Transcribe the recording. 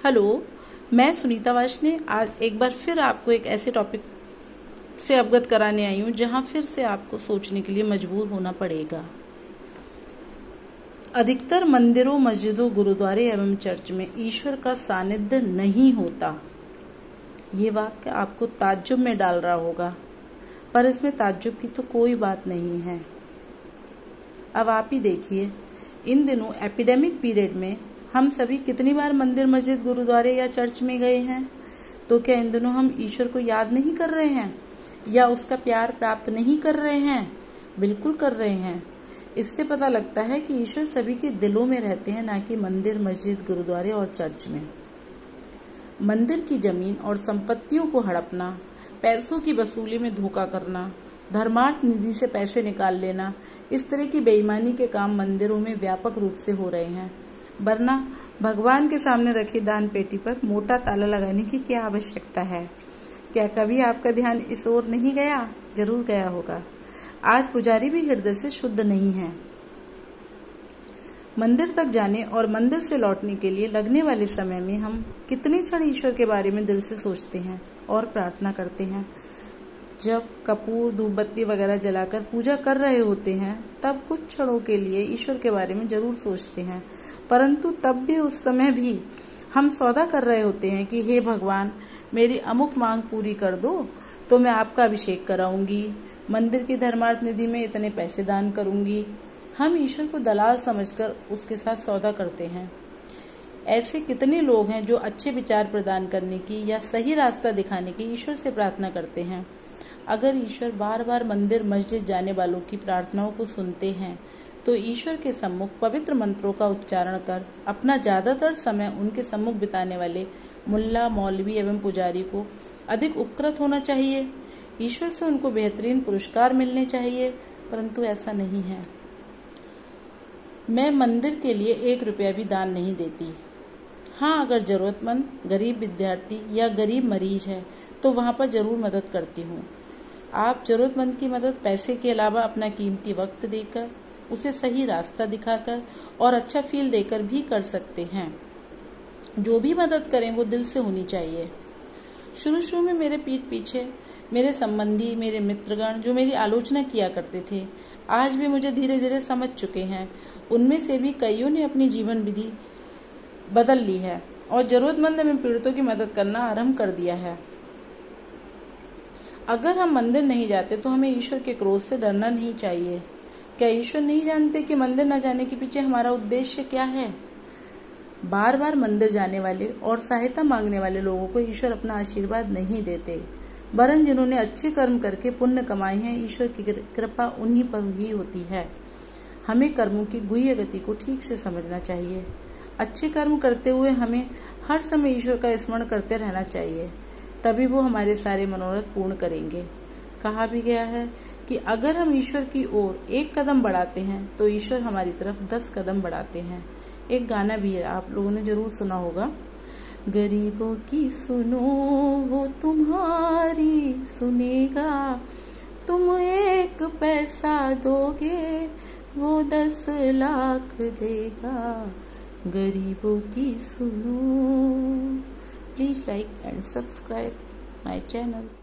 Hello, मैं सुनीता वाशने आज एक बार फिर आपको एक ऐसे टॉपिक से अवगत कराने आई हूँ जहाँ फिर से आपको सोचने के लिए मजबूर होना पड़ेगा। अधिकतर मंदिरों, मस्जिदों, गुरुद्वारे एवं चर्च में ईश्वर का सानिध्य नहीं होता। ये वाक्य आपको ताज्जुब में डाल रहा होगा, पर इसमें ताज्जुब की तो कोई बात नहीं है। अब आप ही देखिए, इन दिनों एपिडेमिक पीरियड में हम सभी कितनी बार मंदिर, मस्जिद, गुरुद्वारे या चर्च में गए हैं। तो क्या इन दिनों हम ईश्वर को याद नहीं कर रहे हैं या उसका प्यार प्राप्त नहीं कर रहे हैं? बिल्कुल कर रहे हैं। इससे पता लगता है कि ईश्वर सभी के दिलों में रहते हैं, ना कि मंदिर, मस्जिद, गुरुद्वारे और चर्च में। मंदिर की जमीन और संपत्तियों को हड़पना, पैसों की वसूली में धोखा करना, धर्मार्थ निधि से पैसे निकाल लेना, इस तरह की बेईमानी के काम मंदिरों में व्यापक रूप से हो रहे हैं। वरना भगवान के सामने रखी दान पेटी पर मोटा ताला लगाने की क्या आवश्यकता है? क्या कभी आपका ध्यान इस ओर नहीं गया? जरूर गया होगा। आज पुजारी भी हृदय से शुद्ध नहीं है। मंदिर तक जाने और मंदिर से लौटने के लिए लगने वाले समय में हम कितने क्षण ईश्वर के बारे में दिल से सोचते हैं और प्रार्थना करते हैं। जब कपूर, धूप बत्ती वगैरह जलाकर पूजा कर रहे होते हैं, तब कुछ क्षणों के लिए ईश्वर के बारे में जरूर सोचते हैं, परंतु तब भी उस समय भी हम सौदा कर रहे होते हैं कि हे भगवान, मेरी अमुक मांग पूरी कर दो तो मैं आपका अभिषेक कराऊंगी, मंदिर की धर्मार्थ निधि में इतने पैसे दान करूंगी। हम ईश्वर को दलाल समझकर उसके साथ सौदा करते हैं। ऐसे कितने लोग हैं जो अच्छे विचार प्रदान करने की या सही रास्ता दिखाने की ईश्वर से प्रार्थना करते हैं। अगर ईश्वर बार बार मंदिर, मस्जिद जाने वालों की प्रार्थनाओं को सुनते हैं, तो ईश्वर के सम्मुख पवित्र मंत्रों का उच्चारण कर अपना ज्यादातर समय उनके सम्मुख बिताने वाले मुल्ला, मौलवी एवं पुजारी को अधिक उपकृत होना चाहिए। ईश्वर से उनको बेहतरीन पुरस्कार मिलने चाहिए, परंतु ऐसा नहीं है। मैं मंदिर के लिए 1 रुपया भी दान नहीं देती। हाँ, अगर जरूरतमंद, गरीब विद्यार्थी या गरीब मरीज है तो वहां पर जरूर मदद करती हूँ। आप जरूरतमंद की मदद पैसे के अलावा अपना कीमती वक्त देकर, उसे सही रास्ता दिखाकर और अच्छा फील देकर भी कर सकते हैं। जो भी मदद करें वो दिल से होनी चाहिए। शुरू में मेरे पीठ पीछे मेरे संबंधी, मेरे मित्रगण जो मेरी आलोचना किया करते थे, आज भी मुझे धीरे धीरे समझ चुके हैं। उनमें से भी कईयों ने अपनी जीवन विधि बदल ली है और जरूरतमंद एवं पीड़ितों की मदद करना आरंभ कर दिया है। अगर हम मंदिर नहीं जाते तो हमें ईश्वर के क्रोध से डरना नहीं चाहिए। क्या ईश्वर नहीं जानते कि मंदिर न जाने के पीछे हमारा उद्देश्य क्या है? बार बार मंदिर जाने वाले और सहायता मांगने वाले लोगों को ईश्वर अपना आशीर्वाद नहीं देते, वरन जिन्होंने अच्छे कर्म करके पुण्य कमाए हैं, ईश्वर की कृपा उन्हीं पर ही होती है। हमें कर्मों की गुह्य गति को ठीक से समझना चाहिए। अच्छे कर्म करते हुए हमें हर समय ईश्वर का स्मरण करते रहना चाहिए, तभी वो हमारे सारे मनोरथ पूर्ण करेंगे। कहा भी गया है कि अगर हम ईश्वर की ओर 1 कदम बढ़ाते हैं तो ईश्वर हमारी तरफ 10 कदम बढ़ाते हैं। एक गाना भी है, आप लोगों ने जरूर सुना होगा, गरीबों की सुनो वो तुम्हारी सुनेगा, तुम 1 पैसा दोगे वो 10 लाख देगा। गरीबों की सुनो। Please like and subscribe my channel.